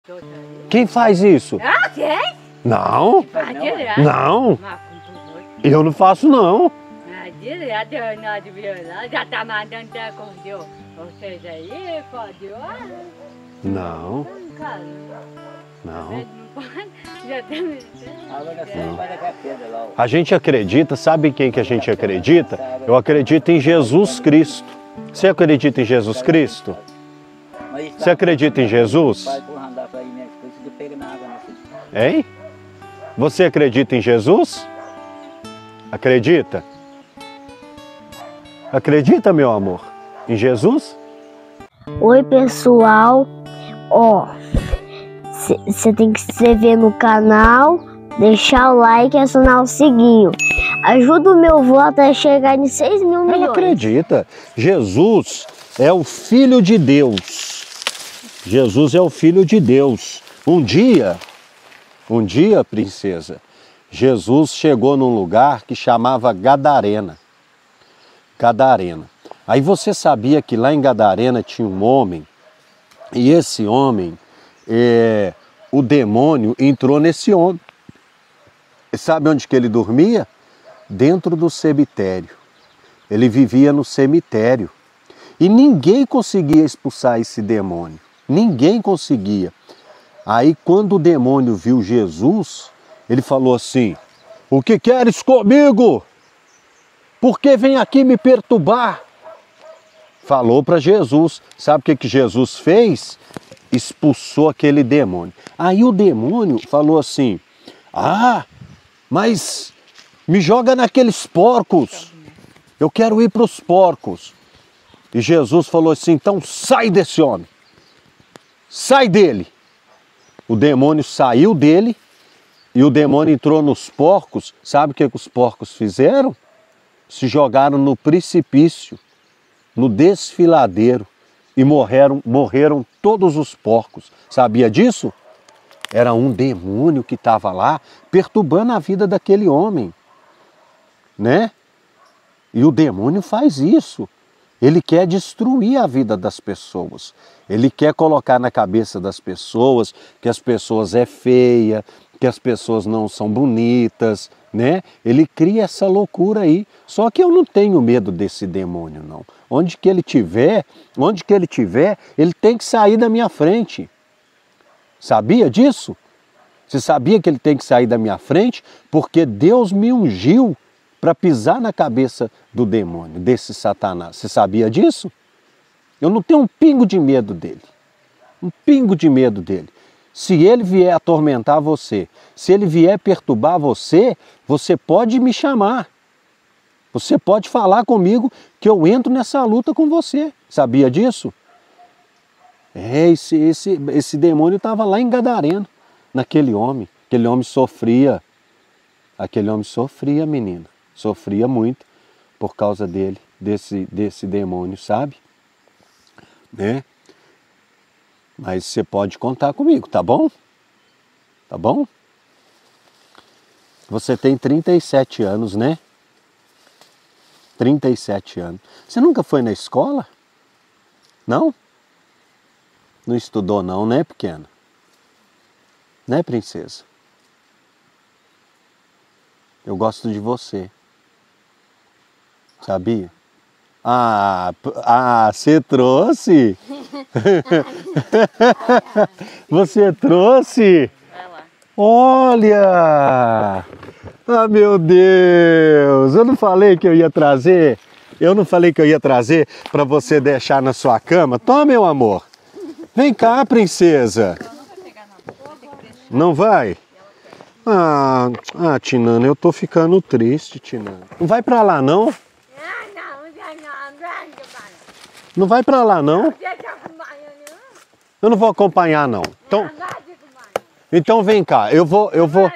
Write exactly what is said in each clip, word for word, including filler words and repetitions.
Quem faz isso? Ah, quem? Não. Ah, direto. Não. Mas com os outros. Eu não faço, não. Ah, direto, na de violão. Já tá mandando até acordeon. Vocês aí, pode ir. Não. Cara, Não. já tem... A gente acredita, sabe em quem que a gente acredita? Eu acredito em Jesus Cristo. Você acredita em Jesus Cristo? Você acredita em Jesus? Hein? Você acredita em Jesus? Acredita? Acredita, meu amor? Em Jesus? Oi, pessoal. Ó, você tem que se inscrever no canal, deixar o like e acionar o sininho. Ajuda o meu voto a chegar em seis mil milhões. Ela acredita. Jesus é o Filho de Deus. Jesus é o Filho de Deus. Um dia, um dia, princesa, Jesus chegou num lugar que chamava Gadarena. Gadarena. Aí você sabia que lá em Gadarena tinha um homem, e esse homem, é, o demônio entrou nesse homem. E sabe onde que ele dormia? Dentro do cemitério. Ele vivia no cemitério. E ninguém conseguia expulsar esse demônio. Ninguém conseguia. Aí quando o demônio viu Jesus, ele falou assim: o que queres comigo? Por que vem aqui me perturbar? Falou para Jesus. Sabe o que, que Jesus fez? Expulsou aquele demônio. Aí o demônio falou assim: ah, mas me joga naqueles porcos. Eu quero ir para os porcos. E Jesus falou assim: então sai desse homem. Sai dele. O demônio saiu dele e o demônio entrou nos porcos. Sabe o que, que os porcos fizeram? Se jogaram no precipício, no desfiladeiro, e morreram, morreram todos os porcos. Sabia disso? Era um demônio que estava lá perturbando a vida daquele homem, né? E o demônio faz isso. Ele quer destruir a vida das pessoas. Ele quer colocar na cabeça das pessoas que as pessoas é feia, que as pessoas não são bonitas, né? Ele cria essa loucura aí. Só que eu não tenho medo desse demônio, não. Onde que ele tiver, onde que ele tiver, ele tem que sair da minha frente. Sabia disso? Você sabia que ele tem que sair da minha frente? Porque Deus me ungiu para pisar na cabeça do demônio, desse Satanás. Você sabia disso? Eu não tenho um pingo de medo dele. Um pingo de medo dele. Se ele vier atormentar você, se ele vier perturbar você, você pode me chamar. Você pode falar comigo que eu entro nessa luta com você. Sabia disso? É, esse, esse, esse demônio estava lá em Gadareno, naquele homem. Aquele homem sofria. Aquele homem sofria, menina. Sofria muito por causa dele, desse, desse demônio, sabe? Né? Mas você pode contar comigo, tá bom? Tá bom? Você tem trinta e sete anos, né? trinta e sete anos. Você nunca foi na escola? Não? Não estudou não, né, pequena? Né, princesa? Eu gosto de você. Sabia? Ah, ah, você trouxe? Você trouxe? Olha! Ah, meu Deus! Eu não falei que eu ia trazer? Eu não falei que eu ia trazer para você deixar na sua cama? Toma, meu amor. Vem cá, princesa. Não vai? Ah, ah, Tinana, eu tô ficando triste, Tinana. Não vai pra lá, não? Não vai pra lá, não? Eu não vou acompanhar, não. Então, então vem cá, eu vou, eu vou...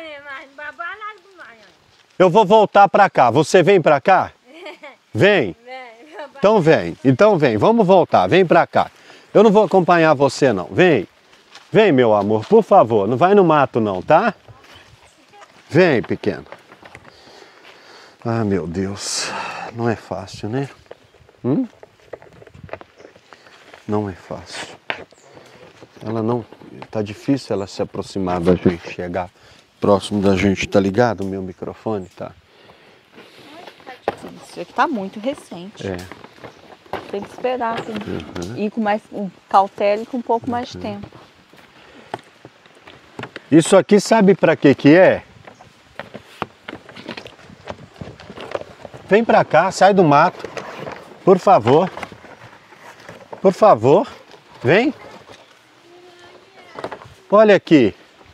Eu vou voltar pra cá. Você vem pra cá? Vem? Então vem, então vem. Vamos voltar, vem pra cá. Eu não vou acompanhar você, não. Vem. Vem, meu amor, por favor. Não vai no mato, não, tá? Vem, pequeno. Ah, meu Deus. Não é fácil, né? Hum? Não é fácil. Ela não, Tá difícil ela se aproximar da gente, chegar próximo da gente, tá ligado? O meu microfone, tá? Isso aqui tá muito recente. É. Tem que esperar, assim. Uhum. Ir com mais um cautela e com um pouco mais de tempo. Isso aqui sabe pra que que é? Vem pra cá, sai do mato. Por favor. Por favor. Vem. Olha aqui.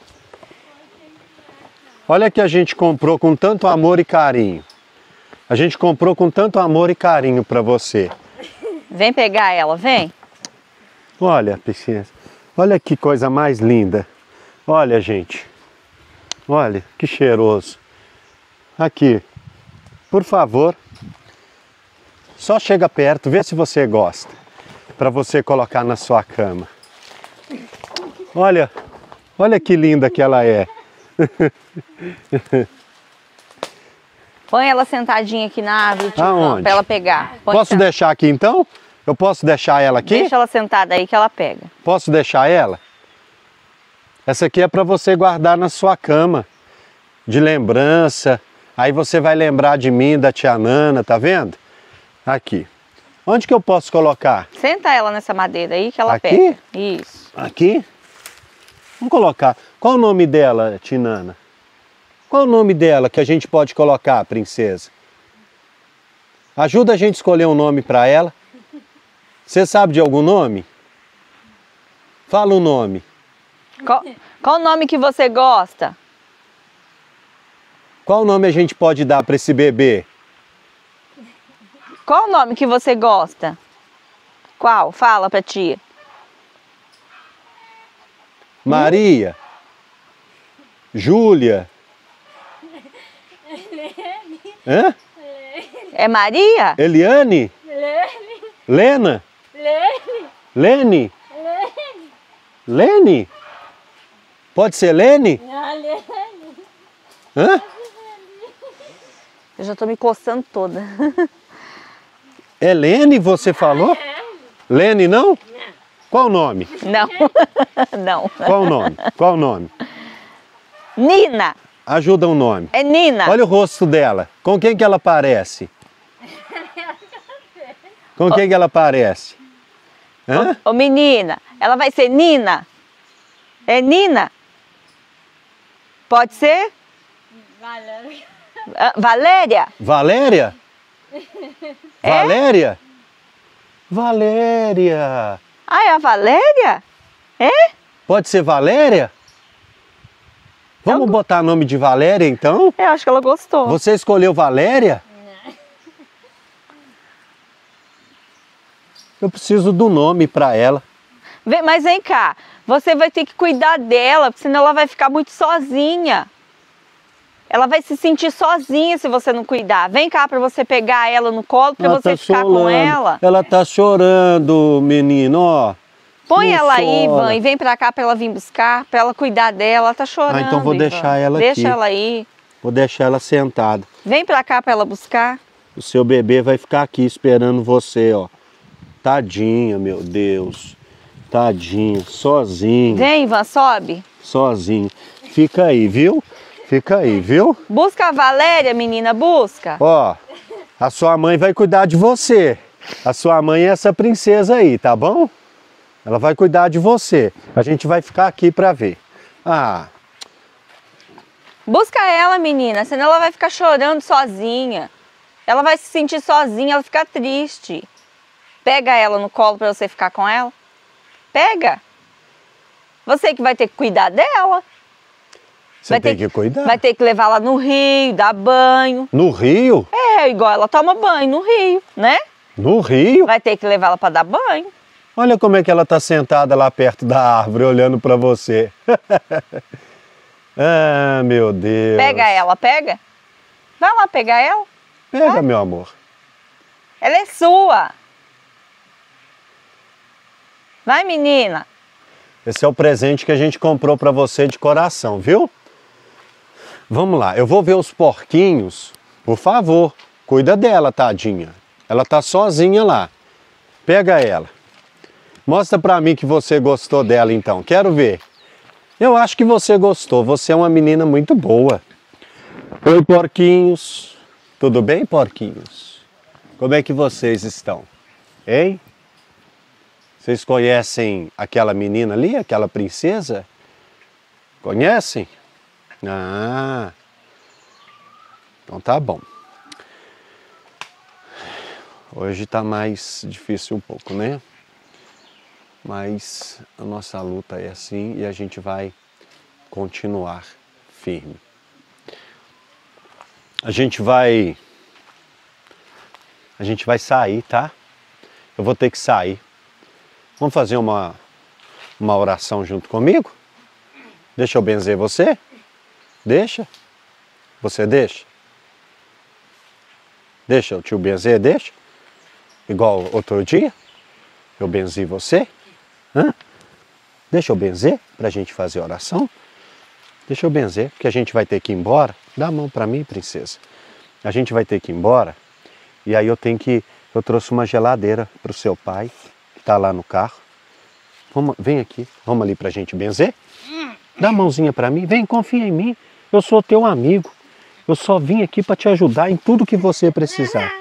Olha que a gente comprou com tanto amor e carinho. A gente comprou com tanto amor e carinho pra você. Vem pegar ela, vem. Olha, Piscinha. Olha que coisa mais linda. Olha, gente. Olha, que cheiroso. Aqui. Por favor. Só chega perto, vê se você gosta. Para você colocar na sua cama. Olha. Olha que linda que ela é. Põe ela sentadinha aqui na árvore, tio, Aonde? pra ela pegar. Põe Posso sent- deixar aqui então? Eu posso deixar ela aqui? Deixa ela sentada aí que ela pega. Posso deixar ela? Essa aqui é para você guardar na sua cama. De lembrança. Aí você vai lembrar de mim, da tia Nana, tá vendo? Aqui. Onde que eu posso colocar? Senta ela nessa madeira aí que ela Aqui? pega. Isso. Aqui? Vamos colocar. Qual o nome dela, Tinana? Qual o nome dela que a gente pode colocar, princesa? Ajuda a gente a escolher um nome para ela. Você sabe de algum nome? Fala o nome. Qual, qual o nome que você gosta? Qual nome a gente pode dar para esse bebê? Qual o nome que você gosta? Qual? Fala pra tia. Maria? Júlia? Hã? É Maria? Eliane? Lena? Lene? Lene? Pode ser Lene? Hã? Eu já tô me coçando toda. É Lene, você falou? Lene não? Qual o nome? Não. Não. Qual o nome? Qual o nome? Nina. Ajuda um nome. É Nina. Olha o rosto dela. Com quem que ela parece? Com quem que ela parece? Hã? Ô menina, ela vai ser Nina? É Nina? Pode ser? Valéria. Ah, Valéria? Valéria? É? Valéria? Valéria. Ah, é a Valéria? É? Pode ser Valéria? Vamos botar nome de Valéria então? Eu acho que ela gostou. Você escolheu Valéria? Eu preciso do nome para ela. Vem, mas vem cá, você vai ter que cuidar dela, porque senão ela vai ficar muito sozinha. Ela vai se sentir sozinha se você não cuidar. Vem cá para você pegar ela no colo, para você ficar com ela. Ela tá chorando, menino, ó. Põe Não ela aí, chora. Ivan, e vem pra cá pra ela vir buscar, pra ela cuidar dela. Ela tá chorando. Ah, então vou Ivan. deixar ela Deixa aqui. ela aí. Vou deixar ela sentada. Vem pra cá pra ela buscar. O seu bebê vai ficar aqui esperando você, ó. Tadinha, meu Deus. Tadinha, sozinho. Vem, Ivan, sobe. Sozinho. Fica aí, viu? Fica aí, viu? Busca a Valéria, menina, busca. Ó, a sua mãe vai cuidar de você. A sua mãe é essa princesa aí, tá bom? Ela vai cuidar de você. A gente vai ficar aqui pra ver. Ah, Busca ela, menina, senão ela vai ficar chorando sozinha. Ela vai se sentir sozinha, ela fica triste. Pega ela no colo pra você ficar com ela. Pega. Você que vai ter que cuidar dela. você Vai tem ter que cuidar. Vai ter que levar ela no rio, dar banho. No rio? É, igual ela toma banho no rio, né? No rio? Vai ter que levar ela pra dar banho. Olha como é que ela tá sentada lá perto da árvore, olhando pra você. Ah, meu Deus. Pega ela, pega. Vai lá pegar ela. Pega, Vai. meu amor. Ela é sua. Vai, menina. Esse é o presente que a gente comprou pra você de coração, viu? Vamos lá, eu vou ver os porquinhos. Por favor, cuida dela, tadinha. Ela tá sozinha lá. Pega ela. Mostra pra mim que você gostou dela, então. Quero ver. Eu acho que você gostou. Você é uma menina muito boa. Oi, porquinhos. Tudo bem, porquinhos? Como é que vocês estão? Hein? Vocês conhecem aquela menina ali, aquela princesa? Conhecem? Ah, então tá bom. Hoje tá mais difícil um pouco, né? Mas a nossa luta é assim e a gente vai continuar firme. A gente vai... A gente vai sair, tá? Eu vou ter que sair. Vamos fazer uma, uma oração junto comigo? Deixa eu benzer você? Deixa? Você deixa? Deixa o tio benzer, deixa? Igual outro dia? Eu benzi você? Hã? Deixa eu benzer para a gente fazer oração? Deixa eu benzer, porque a gente vai ter que ir embora. Dá a mão para mim, princesa. A gente vai ter que ir embora. E aí eu tenho que... Eu trouxe uma geladeira para o seu pai, que está lá no carro. Vamos, vem aqui, vamos ali para a gente benzer? Dá a mãozinha para mim, vem, confia em mim. Eu sou teu amigo. Eu só vim aqui para te ajudar em tudo que você precisar.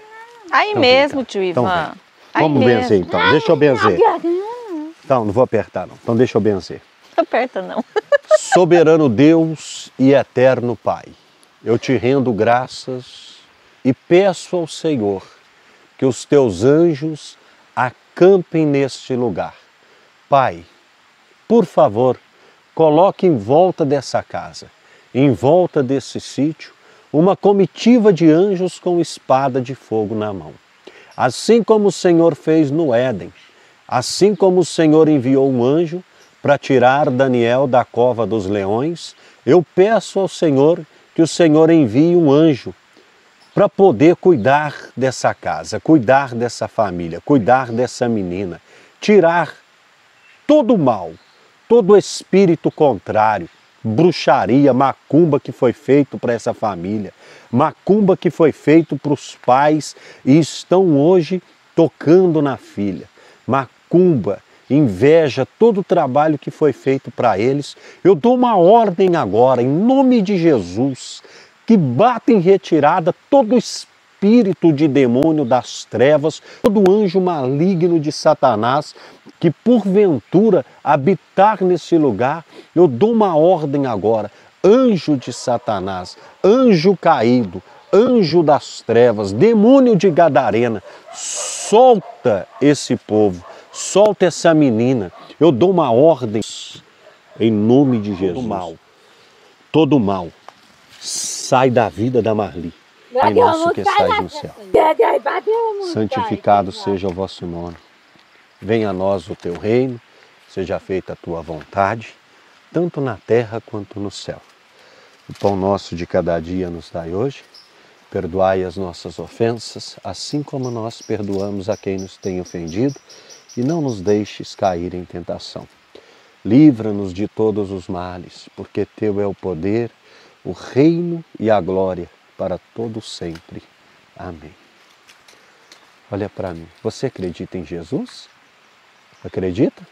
Aí então, mesmo, vem, tio então, Ivan. Aí vamos mesmo. benzer então, deixa eu benzer. Então, não vou apertar não, então deixa eu benzer. Não aperta não. Soberano Deus e eterno Pai, eu te rendo graças e peço ao Senhor que os teus anjos acampem neste lugar. Pai, por favor, coloque em volta dessa casa, em volta desse sítio, uma comitiva de anjos com espada de fogo na mão. Assim como o Senhor fez no Éden, assim como o Senhor enviou um anjo para tirar Daniel da cova dos leões, eu peço ao Senhor que o Senhor envie um anjo para poder cuidar dessa casa, cuidar dessa família, cuidar dessa menina, tirar todo o mal, todo o espírito contrário, bruxaria, macumba que foi feito para essa família, macumba que foi feito para os pais e estão hoje tocando na filha, macumba, inveja, todo o trabalho que foi feito para eles. Eu dou uma ordem agora, em nome de Jesus, que bata em retirada todo o espírito de demônio das trevas, todo anjo maligno de Satanás, que porventura habitar nesse lugar. Eu dou uma ordem agora, anjo de Satanás, anjo caído, anjo das trevas, demônio de Gadarena, solta esse povo, solta essa menina. Eu dou uma ordem em nome de Jesus. Todo mal, todo mal, sai da vida da Marli, em nosso que estais no céu. Santificado seja o vosso nome. Venha a nós o teu reino, seja feita a tua vontade, tanto na terra quanto no céu. O pão nosso de cada dia nos dai hoje. Perdoai as nossas ofensas, assim como nós perdoamos a quem nos tem ofendido, e não nos deixes cair em tentação. Livra-nos de todos os males, porque teu é o poder, o reino e a glória para todo sempre. Amém. Olha para mim, você acredita em Jesus? Acredita?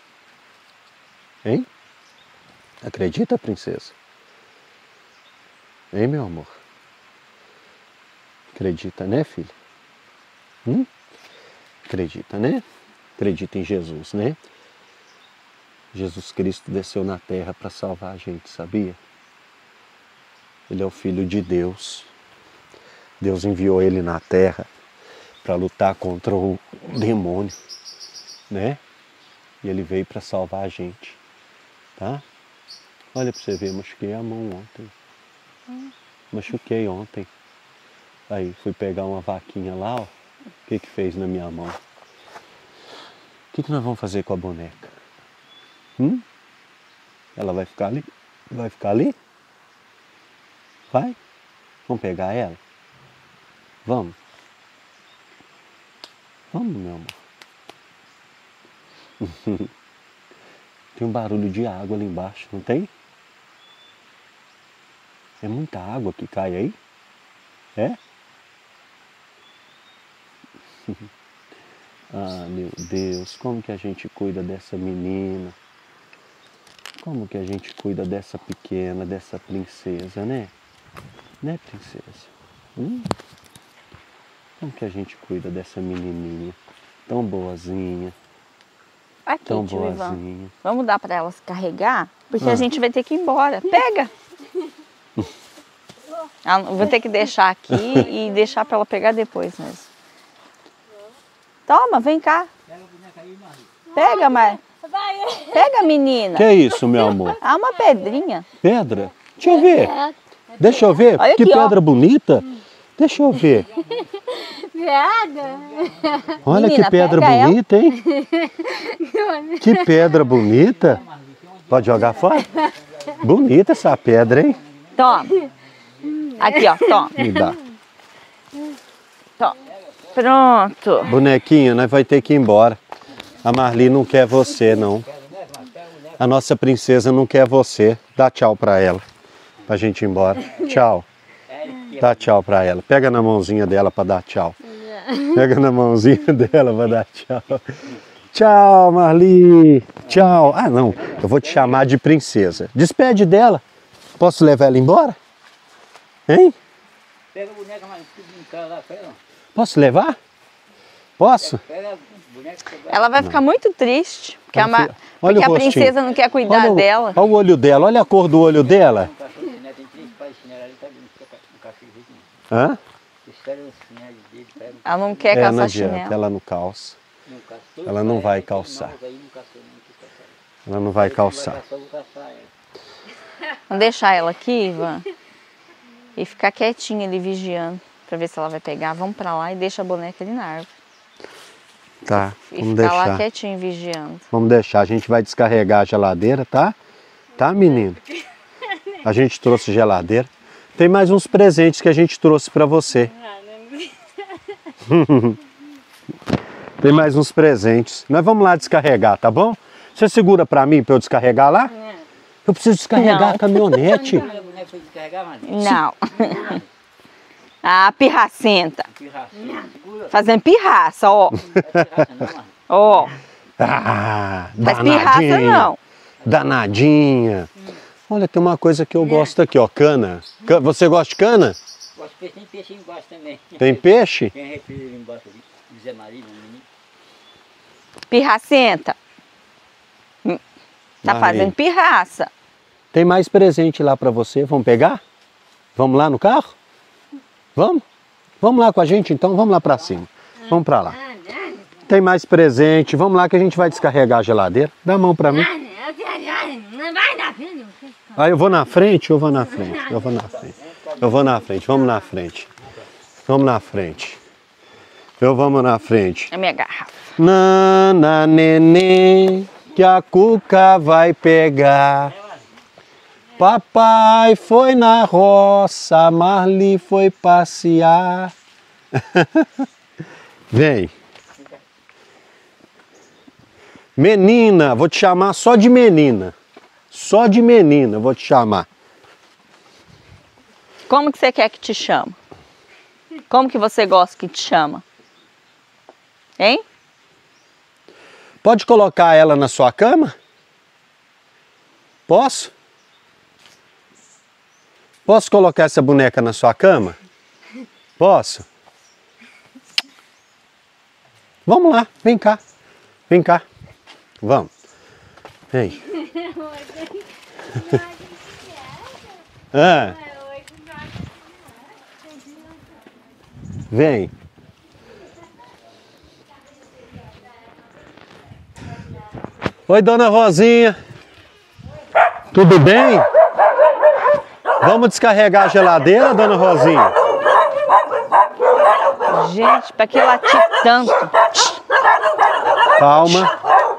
Hein? Acredita, princesa? Hein, meu amor? Acredita, né, filha? Hum? Acredita, né? Acredita em Jesus, né? Jesus Cristo desceu na terra para salvar a gente, sabia? Ele é o Filho de Deus. Deus enviou ele na terra para lutar contra o demônio, né? E ele veio para salvar a gente, tá? Olha para você ver, machuquei a mão ontem. Machuquei ontem. Aí fui pegar uma vaquinha lá, ó. O que que fez na minha mão? O que que nós vamos fazer com a boneca? Hum? Ela vai ficar ali? Vai ficar ali? Vai? Vamos pegar ela? Vamos? Vamos, meu amor. Tem um barulho de água ali embaixo, não tem? É muita água que cai aí? É? Ah, meu Deus, como que a gente cuida dessa menina? Como que a gente cuida dessa pequena, dessa princesa, né? Né, princesa? Hum? Como que a gente cuida dessa menininha? Tão boazinha, Aqui, tão tio Ivan. boazinha. Vamos dar pra ela se carregar? Porque Ah. a gente vai ter que ir embora. Pega! Ah, vou ter que deixar aqui e deixar pra ela pegar depois mesmo. Toma, vem cá. Pega, Mar. Pega, menina. Que é isso, meu amor? Ah, uma pedrinha. Pedra? Deixa eu ver. Deixa eu ver. Olha Que aqui, ó. pedra bonita. Deixa eu ver. Viada. Olha Menina, que pedra pega ela. bonita, hein? Que pedra bonita. Pode jogar fora? Bonita essa pedra, hein? Toma. Aqui, ó. Toma. Me dá. Toma. Pronto. Bonequinha, nós vai ter que ir embora. A Marli não quer você, não. A nossa princesa não quer você. Dá tchau pra ela. Pra gente ir embora. Tchau. Dá tchau pra ela. Pega na mãozinha dela pra dar tchau. Pega na mãozinha dela pra dar tchau. Tchau, Marli. Tchau. Ah, não. Eu vou te chamar de princesa. Despede dela. Posso levar ela embora? Hein? Pega a boneca, mas brincar lá, pega. Posso levar? Posso? Pega a boneca. Ela vai ficar muito triste. Porque, a, Ela Ma- fica- olha porque o a rostinho. princesa não quer cuidar Olha o, dela. olha o olho dela. Olha a cor do olho dela. Um cachorro de chinelo, tem três pares de chinelo ali, tá vendo? Um cachorro de jeito nenhum. Hã? Espera os chinelos dele, pega Ela não quer É, não calçar adianta. chinelo. Ela não calça. um cachorro. Ela não vai Tem calçar. novos aí, não caçou, não quis caçar. Ela não vai Vai calçar. caçar, eu vou caçar ela. Vamos deixar ela aqui, Ivan. E ficar quietinha ali vigiando. Pra ver se ela vai pegar. Vamos pra lá e deixa a boneca ali na árvore. Tá, E vamos ficar lá deixar. quietinho vigiando. Vamos deixar. A gente vai descarregar a geladeira, tá? Tá, menino? A gente trouxe geladeira. Tem mais uns presentes que a gente trouxe pra você. Tem mais uns presentes. Nós vamos lá descarregar, tá bom? Você segura pra mim pra eu descarregar lá? Eu preciso descarregar Não. a caminhonete. A boneca foi descarregar, mano. Não. Ah, pirracenta. Pirracinha, segura. Fazendo pirraça, ó. Não é pirraça não, mano. Ó. Ah, Faz pirraça danadinha. não. Danadinha. Olha, tem uma coisa que eu gosto aqui, ó, cana. Ca- Você gosta de cana? Gosto de peixe, tem peixe aí embaixo também. Tem peixe? Tem refri ali embaixo ali. Zé Maria, meu menino. Pirracenta. Hum, Tá Aí. fazendo pirraça. Tem mais presente lá pra você. Vamos pegar? Vamos lá no carro? Vamos? Vamos lá com a gente então? Vamos lá pra cima. Vamos pra lá. Tem mais presente. Vamos lá que a gente vai descarregar a geladeira. Dá a mão pra mim. Não vai na frente. Ah, eu vou na frente? Eu vou na frente. Eu vou na frente. Eu vou na frente. Vamos na frente. Vamos na frente. Eu vamos na frente. É minha garrafa. Nana, neném, que a cuca vai pegar. Papai foi na roça, Marli foi passear. Vem. Menina, vou te chamar só de menina. Só de menina vou te chamar. Como que você quer que te chama? Como que você gosta que te chama? Hein? Pode colocar ela na sua cama? Posso? Posso colocar essa boneca na sua cama? Posso? Vamos lá, vem cá. Vem cá. Vamos. Vem. Ah. Vem. Oi, dona Rosinha. Tudo bem? Vamos descarregar a geladeira, dona Rosinha? Gente, pra que latir tanto? Calma.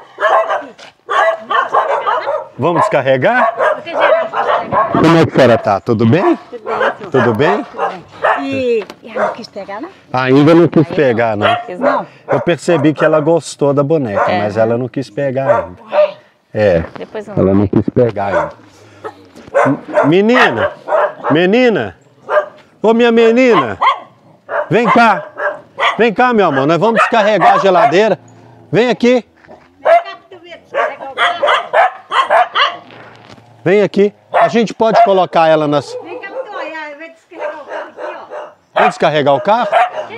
Vamos descarregar? Como é que a senhora tá? Tudo bem? Tudo bem? E ela não quis pegar, não? Ainda não quis pegar, não. Quis não? Eu percebi que ela gostou da boneca, É. mas ela não quis pegar ainda. É, Depois eu ela não quis pegar ainda. M- Menina, menina, ô minha menina, vem cá, vem cá, meu amor, nós vamos descarregar a geladeira. Vem aqui. Vem aqui. A gente pode colocar ela nas... Vem cá, olha, vai descarregar o carro aqui, ó. Vamos descarregar o carro?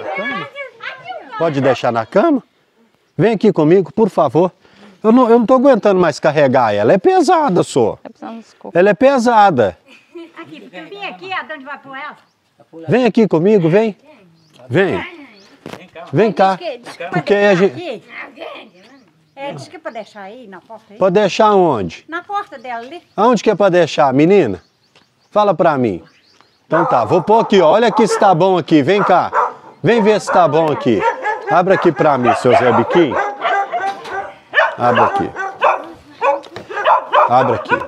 Pode deixar na cama? Vem aqui comigo, por favor. Eu não, eu não tô aguentando mais carregar ela. É pesada, só. Tá precisando de desculpa. Ela é pesada. Aqui, vem aqui, a onde vai pôr ela? Vem aqui comigo, vem. Vem. Vem cá. Porque a gente... É, diz que é pra deixar aí na porta aí. Pode deixar onde? Na porta dela ali. Aonde que é pra deixar, menina? Fala pra mim. Então tá, vou pôr aqui, ó. Olha aqui se tá bom aqui. Vem cá. Vem ver se tá bom aqui. Abre aqui pra mim, seu Zé Biquinho. Abre aqui. Abre aqui.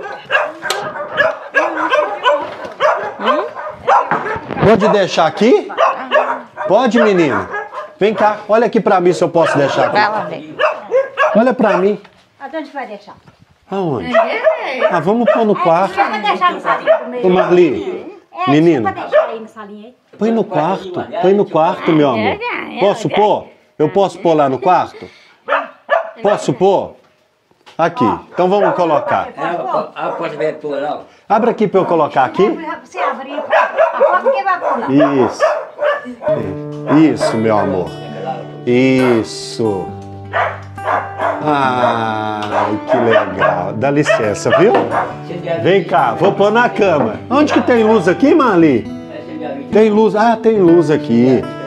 Pode deixar aqui? Pode, menina? Vem cá, olha aqui pra mim se eu posso deixar aqui. Vai lá ver. Olha pra mim. Aonde vai deixar? Aonde? Ah, vamos pôr no quarto. Vai deixar no salinho do meio. Ô, Marli, É, menina, vai deixar aí no salinho aí. põe no quarto. Põe no quarto, meu amor. Posso pôr? Eu posso pôr lá no quarto? Posso pôr? Aqui. Então vamos colocar. A porta vai pôr lá. Abre aqui pra eu colocar aqui. Você abrir a porta, quem vai pôr lá? Isso. Isso, meu amor. Isso. Ai, que legal. Dá licença, viu? Vem cá, vou pôr na cama. Onde que tem luz aqui, Marli? Tem luz. Ah, tem luz aqui.